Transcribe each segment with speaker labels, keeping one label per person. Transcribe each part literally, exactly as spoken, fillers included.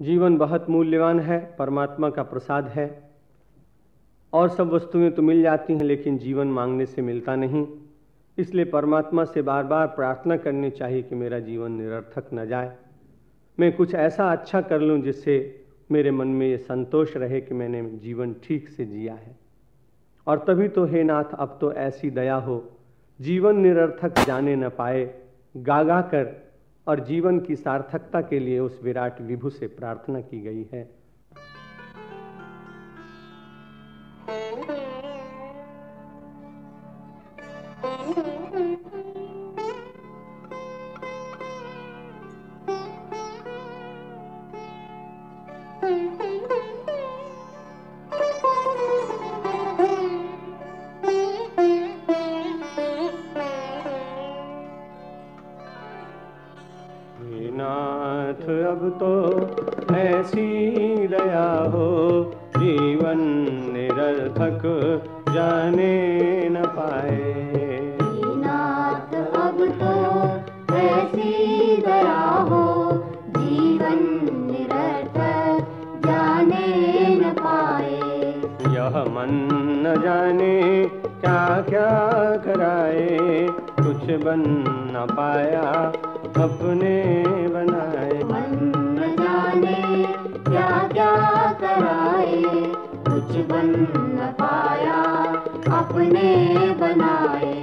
Speaker 1: जीवन बहुत मूल्यवान है, परमात्मा का प्रसाद है। और सब वस्तुएं तो मिल जाती हैं, लेकिन जीवन मांगने से मिलता नहीं। इसलिए परमात्मा से बार बार प्रार्थना करनी चाहिए कि मेरा जीवन निरर्थक न जाए, मैं कुछ ऐसा अच्छा कर लूं जिससे मेरे मन में ये संतोष रहे कि मैंने जीवन ठीक से जिया है। और तभी तो हे नाथ, अब तो ऐसी दया हो, जीवन निरर्थक जाने न पाए, गागा कर। और जीवन की सार्थकता के लिए उस विराट विभु से प्रार्थना की गई है। नाथ अब तो ऐसी दया हो, जीवन निरर्थक जाने न पाए।
Speaker 2: नाथ अब तो ऐसी दया हो, जीवन निरर्थक जाने न पाए।
Speaker 1: यह मन न जाने क्या क्या कराए, कुछ बन न पाया अपने बनाए।
Speaker 2: मन न जाने क्या क्या कराए, कुछ बन न पाया अपने बनाए।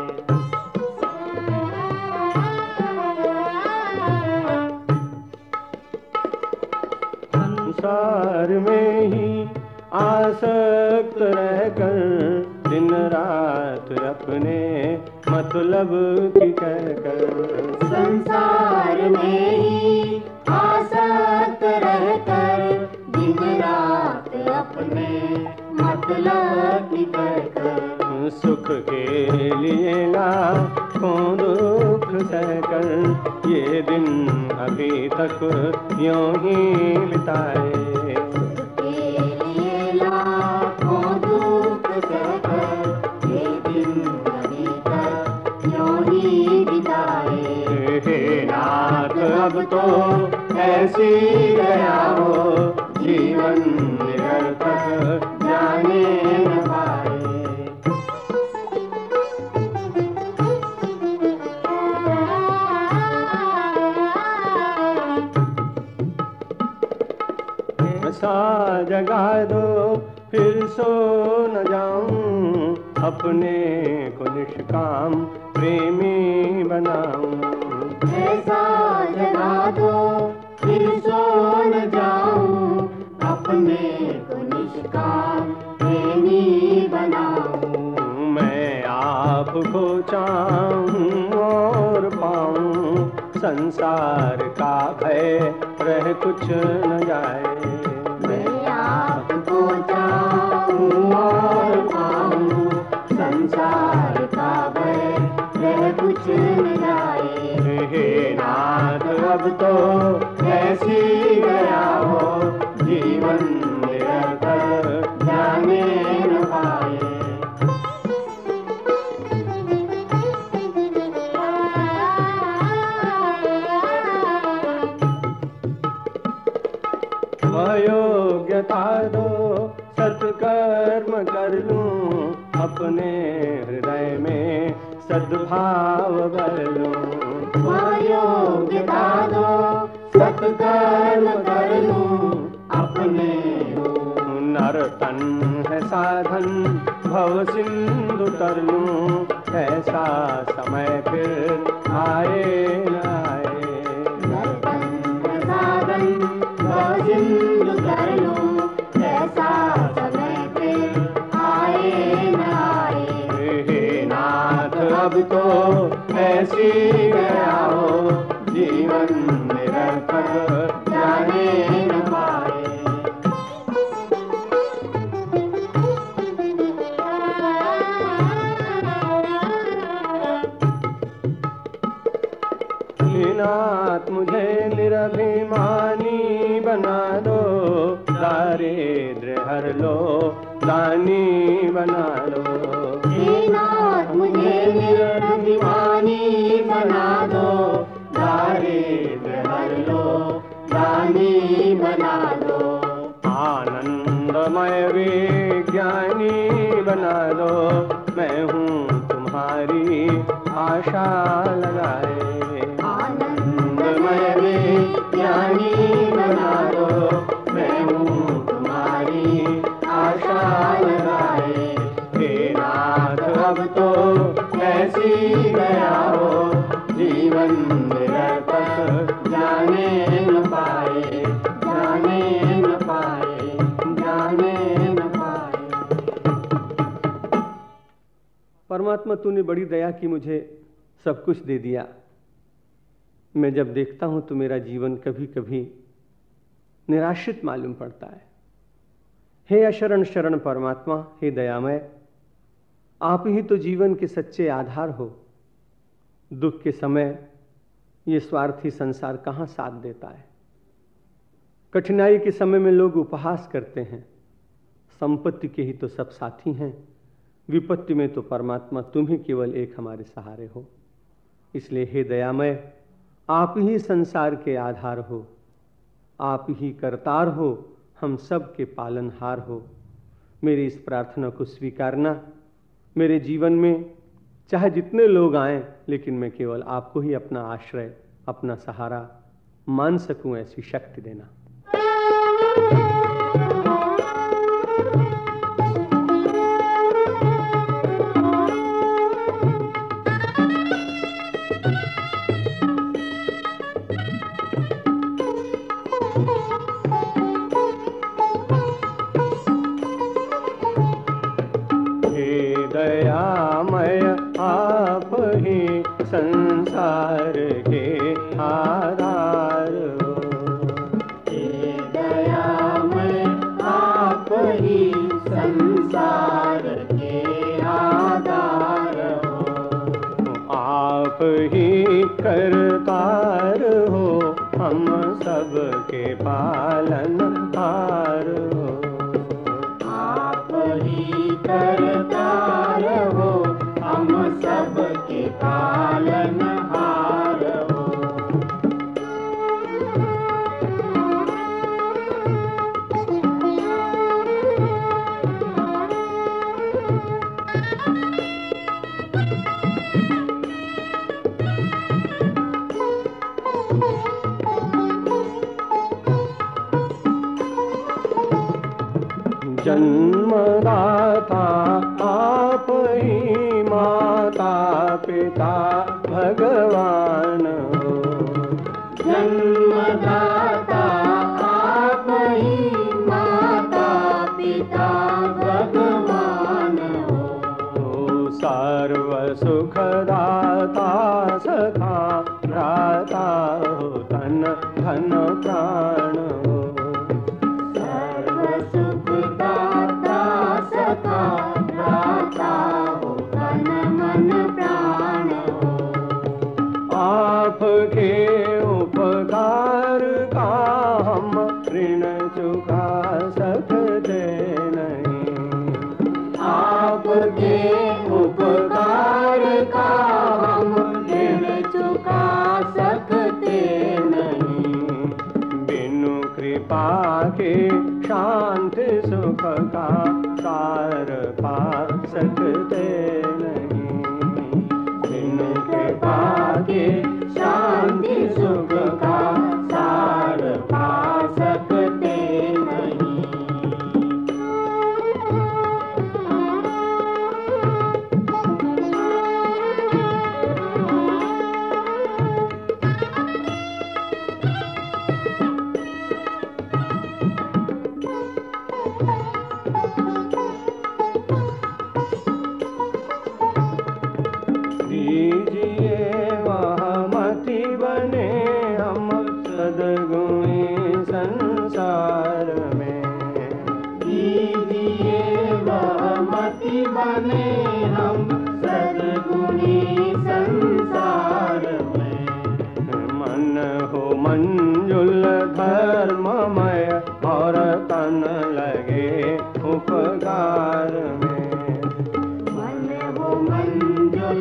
Speaker 1: संसार में ही आसक्त रहकर, दिन रात अपने मतलब की कहकर।
Speaker 2: संसार में ही आसक्त रहकर, दिन रात अपने मतलब की कहकर।
Speaker 1: सुख के लिए लाखों दुख सहकर, ये दिन अभी तक यूं ही बिताए। अब तो ऐसी दया हो, जीवन निरर्थक जाने न पाए। ऐसा जगा दो फिर सो न जाऊं, अपने को निष्काम प्रेमी बनाऊं।
Speaker 2: ऐसा जगा दो फिर सो न जाऊं, अपने को निष्काम प्रेमी बनाऊं।
Speaker 1: मैं आपको चाहूं और पाऊं, संसार का भय रह कुछ न जाए।
Speaker 2: मैं आपको चाहूं और पाऊं, संसार का भय रह कुछ न जाए।
Speaker 1: हे नाथ अब तो ऐसी दया हो, जीवन निरर्थक जाने न पाए। अयोग्यता दो सत्कर्म कर लूं, अपने हृदय में सद्भाव भर लूं।
Speaker 2: योग्यता दो सत्कर्म कर लूं, अपने
Speaker 1: नर तन है साधन भव सिंधु तर लूं, ऐसा समय फिर आए न आए।
Speaker 2: नर तन है साधन भव सिंधु तर लूं, ऐसा समय फिर आए न आए।
Speaker 1: हे नाथ अब तो ऐसी दया हो, जीवन निरर्थक जाने न पाए। नाथ मुझे निरभिमानी बना दो, दारिद्र्य हर लो दानी बना लो।
Speaker 2: नाथ मुझे निरभिमानी बना दो, दारिद्र्य हर लो दानी ज्ञानी बना दो,
Speaker 1: आनंदमय विज्ञानी बना दो, मैं हूँ तुम्हारी आशा लगाए।
Speaker 2: आनंदमय विज्ञानी बना दो, मैं हूँ तुम्हारी आशा लगाए।
Speaker 1: हे नाथ अब तो ऐसी गया हो, जीवन निरर्थक जाने न पाए, जाने न पाए, जाने न पाए। परमात्मा तूने बड़ी दया की, मुझे सब कुछ दे दिया। मैं जब देखता हूं तो मेरा जीवन कभी कभी निराशित मालूम पड़ता है। हे अशरण शरण परमात्मा, हे दयामय, आप ही तो जीवन के सच्चे आधार हो। दुख के समय ये स्वार्थी संसार कहाँ साथ देता है। कठिनाई के समय में लोग उपहास करते हैं। संपत्ति के ही तो सब साथी हैं, विपत्ति में तो परमात्मा तुम ही केवल एक हमारे सहारे हो। इसलिए हे दयामय, आप ही संसार के आधार हो, आप ही करतार हो, हम सब के पालनहार हो। मेरी इस प्रार्थना को स्वीकारना। मेरे जीवन में चाहे जितने लोग आएं, लेकिन मैं केवल आपको ही अपना आश्रय, अपना सहारा मान सकूं, ऐसी शक्ति देना। दयामय आप ही संसार के आधार हो,
Speaker 2: हे दयामय आप ही संसार के आधार हो।
Speaker 1: आप ही करतार हो, हम सब के पालनहार हो।
Speaker 2: आप ही करतार हो, हम सब के पालनहार हो।
Speaker 1: जन्मदाता आप ही, माता पिता भगवान हो।
Speaker 2: जन्मदाता आप ही, माता पिता भगवान हो।
Speaker 1: सर्व सुखदाता सखा भ्राता हो, तन धन प्राण हो। आपके उपकार का हम ऋण चुका सकते नहीं।
Speaker 2: आपके उपकार का हम ऋण चुका सकते नहीं।
Speaker 1: बिनु कृपा के शांति सुख का सार पा सकते नहीं। बिनु कृपा के
Speaker 2: शांति सुख का सार पा सकते नहीं।
Speaker 1: दीजिए वह मति बने हम सद्गुणी संसार में।
Speaker 2: दीजिए वह मति बने हम सद्गुणी संसार में।
Speaker 1: मन हो मंजुल धर्ममय और तन लगे उपकार में।
Speaker 2: मन हो मंजुल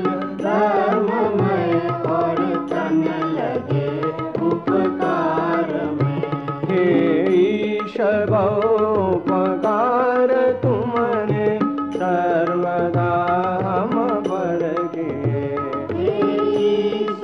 Speaker 2: धर्ममय और तन लगे उपकार में।
Speaker 1: हे ईश बहुपकार तुमने सर्वदा हम पर किए।
Speaker 2: ईश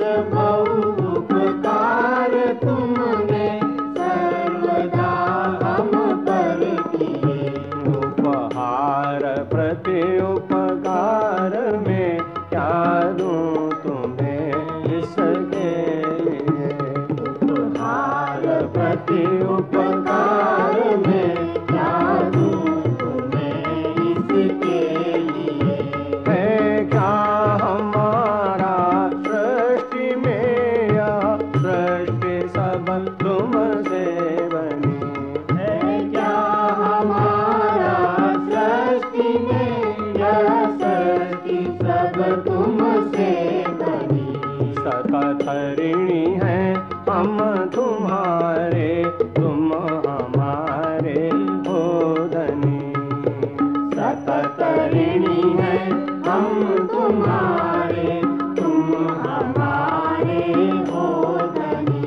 Speaker 2: बहुपकार तुमने सर्वदा हम पर किए।
Speaker 1: उपहार प्रति उपकार में क्या दूं तुम्हें इसके लिए।
Speaker 2: उपहार प्रति उपकार में क्या दूं तुम्हें इसके लिए।
Speaker 1: है क्या हमारा सृष्टि में यह सृष्टि सब तुमसे बनी।
Speaker 2: है क्या हमारा सृष्टि में यह सृष्टि सब तुमसे बनी।
Speaker 1: सतत ऋणी हैं हम तुम्हारे तुम हमारे हो धनी।
Speaker 2: सतत ऋणी हैं हम तुम्हारे तुम हमारे हो धनी।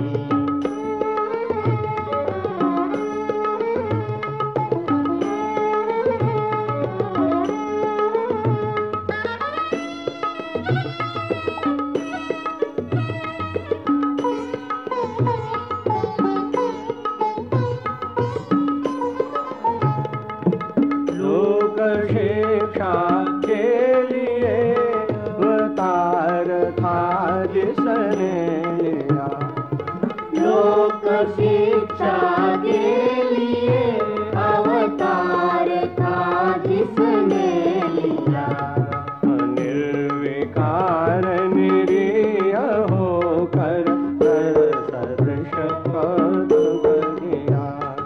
Speaker 1: लोक शिक्षा के लिए अवतार था जिसने लिया।
Speaker 2: लोक शिक्षा के लिए अवतार था जिसने लिया।
Speaker 1: निर्विकार निरीह होकर कर सदृश कौतुक किया।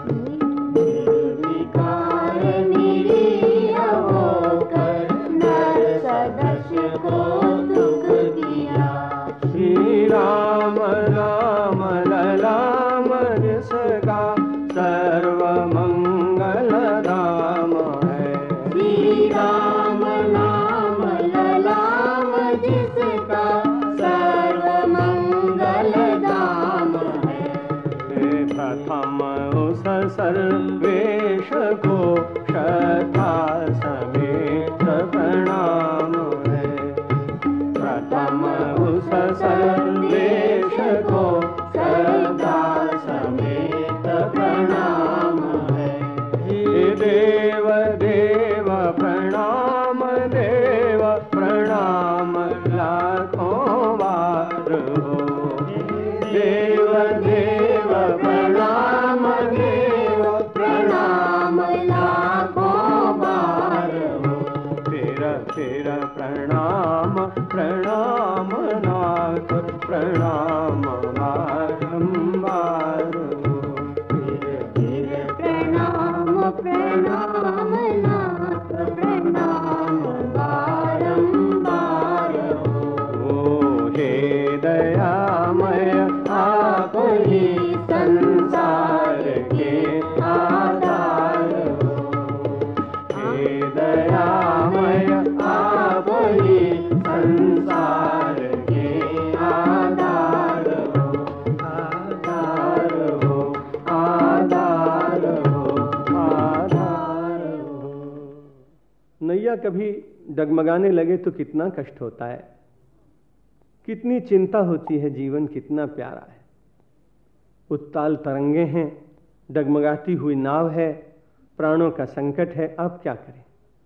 Speaker 2: निर्विकार निरीह होकर नर सदस्य को दुख दिया।
Speaker 1: श्री राम राम ललाम जिसका सर्व मंगल धाम है।
Speaker 2: श्री राम नाम ललाम जिसका सर्व मंगल धाम है।
Speaker 1: हे प्रथम उस सर्वेश को श्रद्धा समेत प्रणाम है। प्रथम उस सर्वेश को श्रद्धा समेत प्रणाम है। हे देव देव प्रणाम देव प्रणाम लाखों बार हो। देव देव प्रणाम देव
Speaker 2: प्रणाम लाखों बार हो।
Speaker 1: फिर फिर प्रणाम प्रणाम नाथ प्रणाम बारंबार हो।
Speaker 2: फिर फिर प्रणाम प्रणाम नाथ प्रणाम बारंबार हो।
Speaker 1: ओ हे दयामय आप ही संसार के आधार हो। हे दयामय आप ही संसार के आधार हो। आधार हो आधार हो आधार हो। नैया कभी डगमगाने लगे तो कितना कष्ट होता है, कितनी चिंता होती है, जीवन कितना प्यारा है। उत्ताल तरंगे हैं, डगमगाती हुई नाव है, प्राणों का संकट है। अब क्या करें?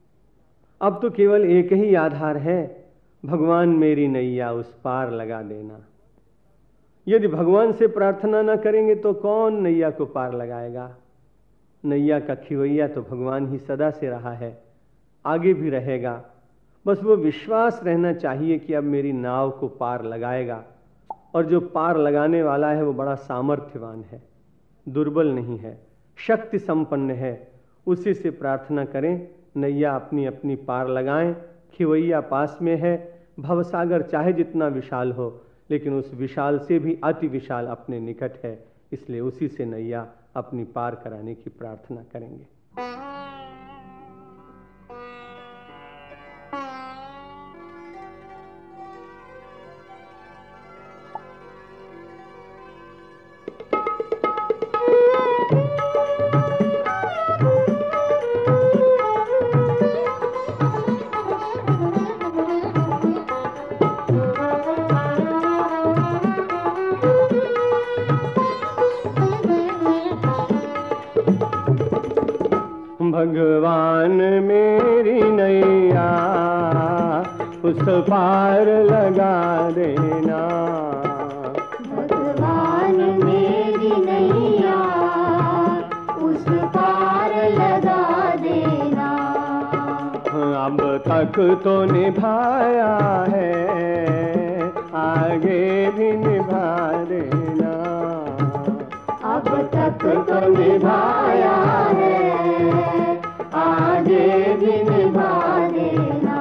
Speaker 1: अब तो केवल एक ही आधार है, भगवान मेरी नैया उस पार लगा देना। यदि भगवान से प्रार्थना न करेंगे तो कौन नैया को पार लगाएगा? नैया का खिवैया तो भगवान ही सदा से रहा है, आगे भी रहेगा। बस वो विश्वास रहना चाहिए कि अब मेरी नाव को पार लगाएगा। और जो पार लगाने वाला है वो बड़ा सामर्थ्यवान है, दुर्बल नहीं है, शक्ति संपन्न है। उसी से प्रार्थना करें, नैया अपनी अपनी पार लगाएं। खिवैया पास में है। भवसागर चाहे जितना विशाल हो, लेकिन उस विशाल से भी अति विशाल अपने निकट है। इसलिए उसी से नैया अपनी पार कराने की प्रार्थना करेंगे। भगवान मेरी नैया उस पार लगा देना।
Speaker 2: भगवान मेरी नैया उस पार लगा देना।
Speaker 1: अब तक तो निभाया है, आगे भी निभा देना।
Speaker 2: अब तक तो निभाया है, आगे भी निभा देना।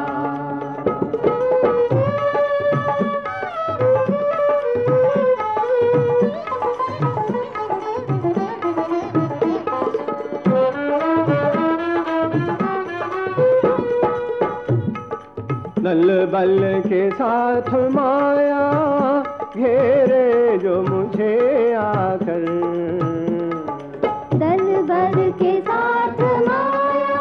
Speaker 1: दल बल के साथ माया घेरे जो मुझे आकर।
Speaker 2: दल बल के साथ माया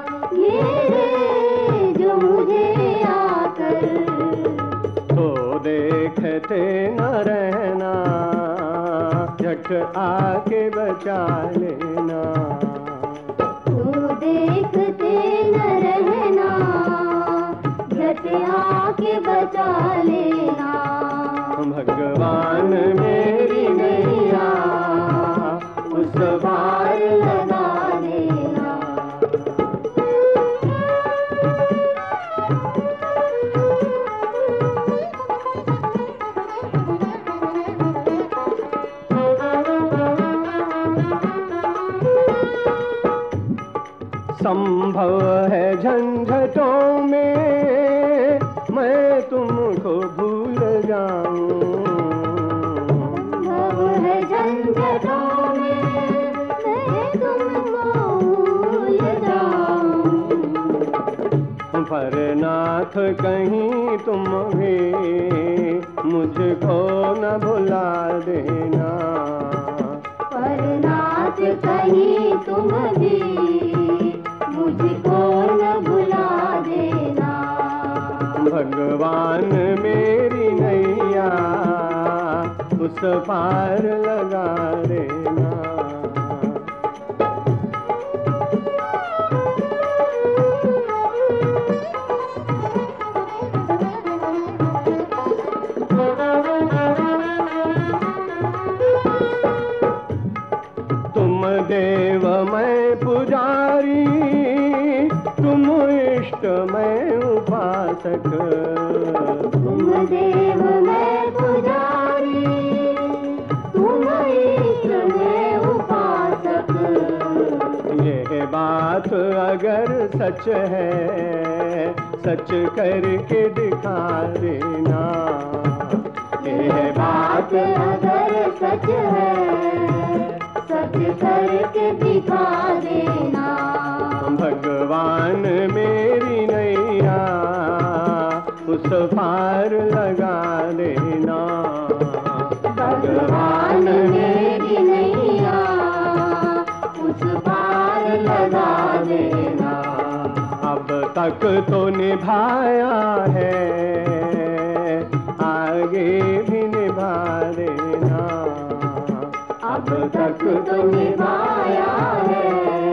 Speaker 2: घेरे जो मुझे आकर।
Speaker 1: तो देखते न रहना, झट आके बचा लेना।
Speaker 2: तो देखते न रहना, झट आके बचा लेना।
Speaker 1: भगवान मेरी नैया उस पार लगा देना। संभव है झंझटों में मैं तुमको भूल जाऊं।
Speaker 2: संभव है झंझटों में मैं तुमको भूल जाऊं।
Speaker 1: पर नाथ कहीं तुम भी मुझको न भुला देना।
Speaker 2: पर नाथ कहीं तुम भी मुझको न भुला देना।
Speaker 1: भगवान मेरी नैया उस पार लगा देना। तुम देव मैं पुजारी, तुम इष्ट मैं उपासक।
Speaker 2: तुम देव मैं पुजारी, तुम इष्ट मैं उपासक।
Speaker 1: ये बात अगर सच है, सच करके दिखा देना। ये बात
Speaker 2: अगर सच है, सच करके दिखा देना।
Speaker 1: भगवान मेरी नैया उस पार लगा देना।
Speaker 2: भगवान मेरी नैया उस पार लगा देना।
Speaker 1: अब तक तो निभाया है, आगे भी निभा देना।
Speaker 2: अब तक तो निभाया है,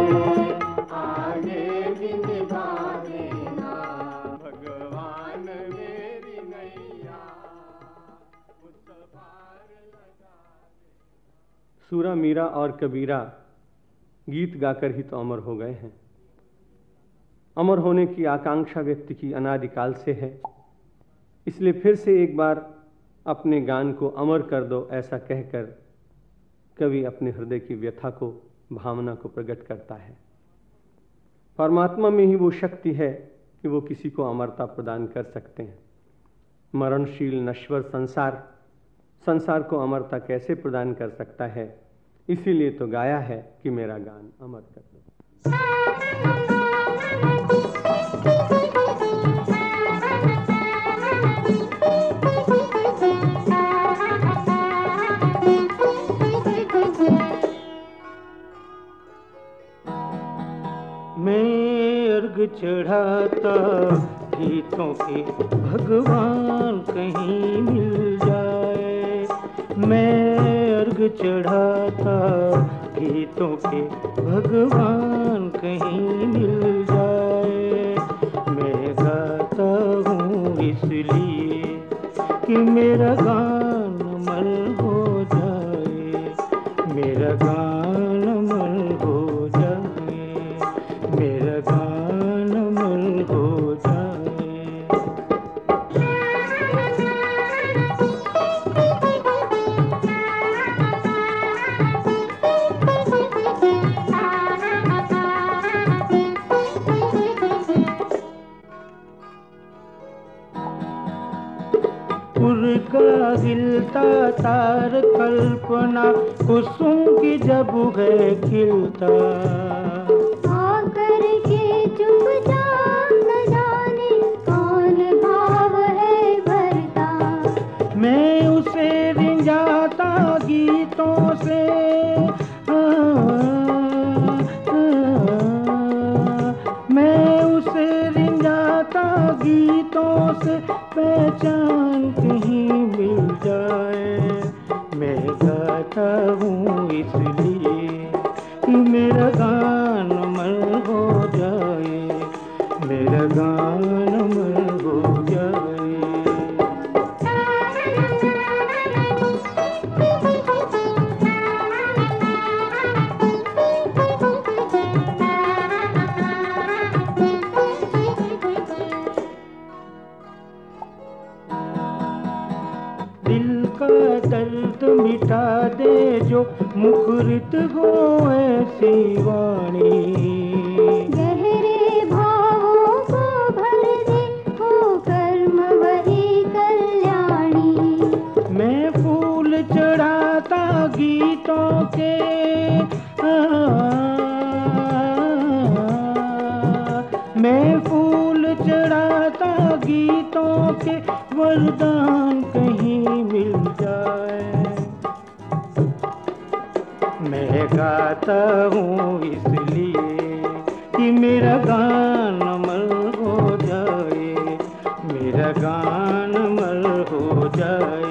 Speaker 1: आगे भी निभा देना। भगवान मेरी नैया उस पार लगा देना। सूरा मीरा और कबीरा गीत गाकर ही तो अमर हो गए हैं। अमर होने की आकांक्षा व्यक्ति की अनादिकाल से है, इसलिए फिर से एक बार अपने गान को अमर कर दो, ऐसा कहकर कवि अपने हृदय की व्यथा को, भावना को प्रकट करता है। परमात्मा में ही वो शक्ति है कि वो किसी को अमरता प्रदान कर सकते हैं। मरणशील नश्वर संसार संसार को अमरता कैसे प्रदान कर सकता है, इसीलिए तो गाया है कि मेरा गान अमर कर दो।
Speaker 3: मैं अर्घ चढ़ाता गीतों के भगवान कहीं मिल जाए। मैं अर्घ चढ़ाता गीतों के भगवान कहीं मिल जाए। मैं गाता हूँ इसलिए कि मेरा गान अमर हो जाए, मेरा गान अमर हो जाए, मेरा गान अमर हो जाए। उर्गा हिलता तार कल्पना कुसुम की जब है खिलता,
Speaker 2: आकर के चुप जा न जाने कौन भाव है भरता।
Speaker 3: मैं उसे रिंझाता गीतों से, आ, आ, मैं उसे रिंझाता गीतों से, पहचान कहीं मिल जाए। मैं गाता हूँ इसलिए कि मेरा गान अमर हो जाए, मेरा गान अमर हो जाए। दिल का दर्द मिटा दे जो मुखरित हो ऐसी वाणी,
Speaker 2: गहरे भावों को भर दे हो कर्म वही कल्याणी।
Speaker 3: मैं फूल चढ़ाता गीतों के, आ, मैं फूल चढ़ाता गीतों के, वरदान कहीं मिल जाए। मैं गाता हूँ इसलिए कि मेरा गान अमर हो जाए, मेरा गान अमर हो जाए।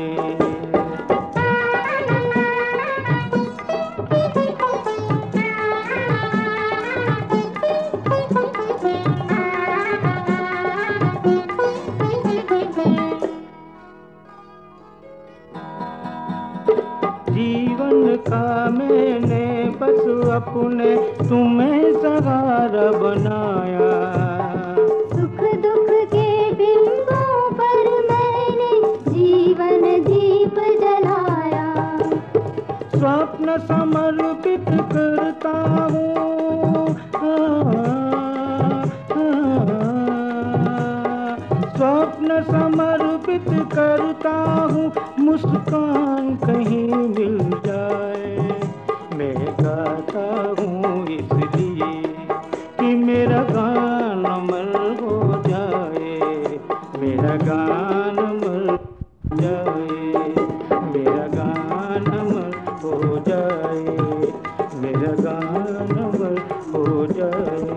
Speaker 3: जीवन का मैंने बस अपने तुम्हें सहारा बनाया,
Speaker 2: सुख दुख के बिंबों पर मैंने जीवन दीप जलाया।
Speaker 3: स्वप्न समर्पित करता हूँ, आ, आ, स्वप्न समर्पित करता हूँ, मुस्कान कहीं मिल जाए। मैं गाता हूँ इसलिए कि मेरा गान अमर हो जाए, मेरा गान अमर हो जाए, मेरा गान अमर हो जाए, मेरा गान अमर हो जाए।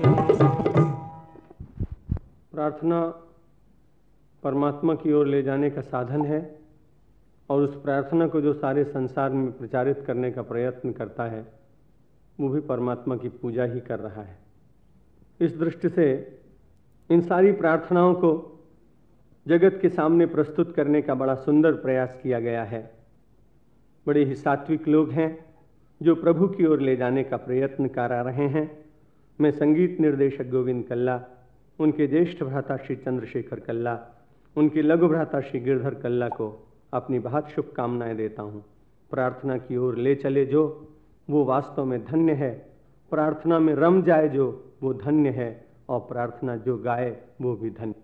Speaker 1: प्रार्थना परमात्मा की ओर ले जाने का साधन है और उस प्रार्थना को जो सारे संसार में प्रचारित करने का प्रयत्न करता है वो भी परमात्मा की पूजा ही कर रहा है। इस दृष्टि से इन सारी प्रार्थनाओं को जगत के सामने प्रस्तुत करने का बड़ा सुंदर प्रयास किया गया है। बड़े ही सात्विक लोग हैं जो प्रभु की ओर ले जाने का प्रयत्न कर रहे हैं। मैं संगीत निर्देशक गोविंद कल्ला, उनके ज्येष्ठ भ्राता श्री चंद्रशेखर कल्ला, उनके लघु भ्राता श्री गिरधर कल्ला को अपनी बहुत शुभकामनाएं देता हूँ। प्रार्थना की ओर ले चले जो, वो वास्तव में धन्य है। प्रार्थना में रम जाए जो, वो धन्य है। और प्रार्थना जो गाए वो भी धन्य।